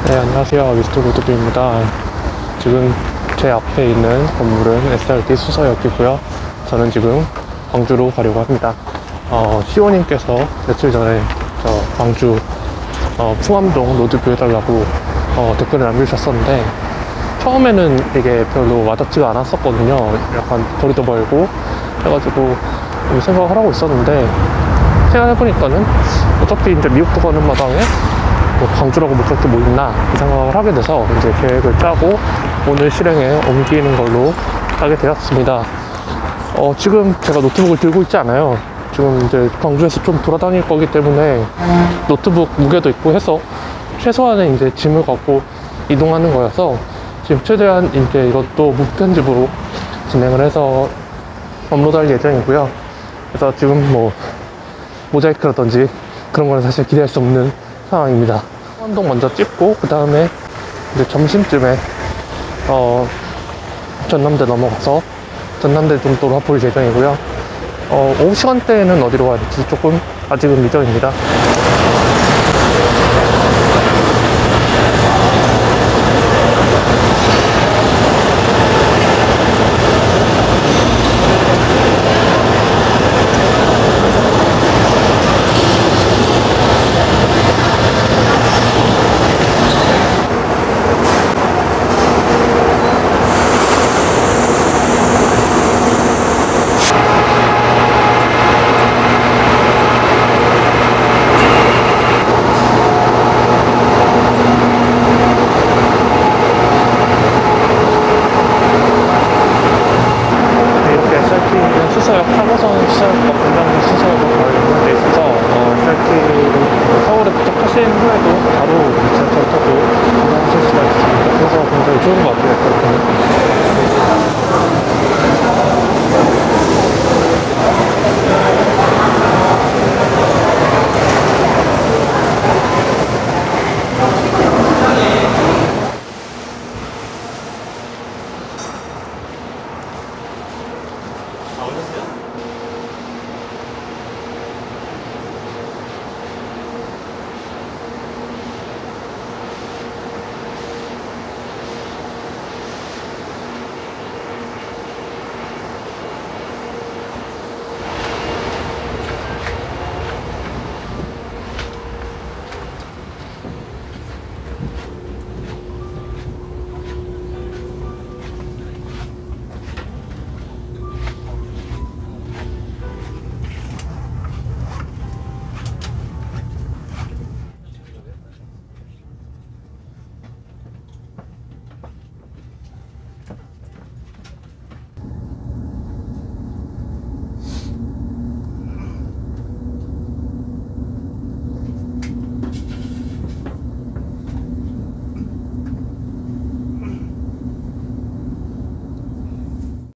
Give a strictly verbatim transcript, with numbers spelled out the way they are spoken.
네, 안녕하세요. 미스터 로드뷰입니다. 지금 제 앞에 있는 건물은 에스알티 수서역이고요. 저는 지금 광주로 가려고 합니다. 어, 시호님께서 며칠 전에 저 광주 어, 풍암동 로드뷰 해달라고 어, 댓글을 남겨주셨었는데, 처음에는 이게 별로 와닿지가 않았었거든요. 약간 거리도 멀고 해가지고 생각을 하고 있었는데, 생각해보니까는 어차피 이제 미국도 가는 마당에 뭐 광주라고 뭐 그렇게 뭐 있나 이 생각을 하게 돼서 이제 계획을 짜고 오늘 실행에 옮기는 걸로 하게 되었습니다. 어, 지금 제가 노트북을 들고 있지 않아요. 지금 이제 광주에서 좀 돌아다닐 거기 때문에 노트북 무게도 있고 해서 최소한의 이제 짐을 갖고 이동하는 거여서 지금 최대한 이제 이것도 무편집으로 진행을 해서 업로드할 예정이고요. 그래서 지금 뭐 모자이크라든지 그런 거는 사실 기대할 수 없는 상황입니다. 한동 먼저 찍고 그 다음에 이제 점심쯤에 어 전남대 넘어가서 전남대 좀 돌아볼 예정이고요. 어 오후 시간대에는 어디로 갈지 조금 아직은 미정입니다.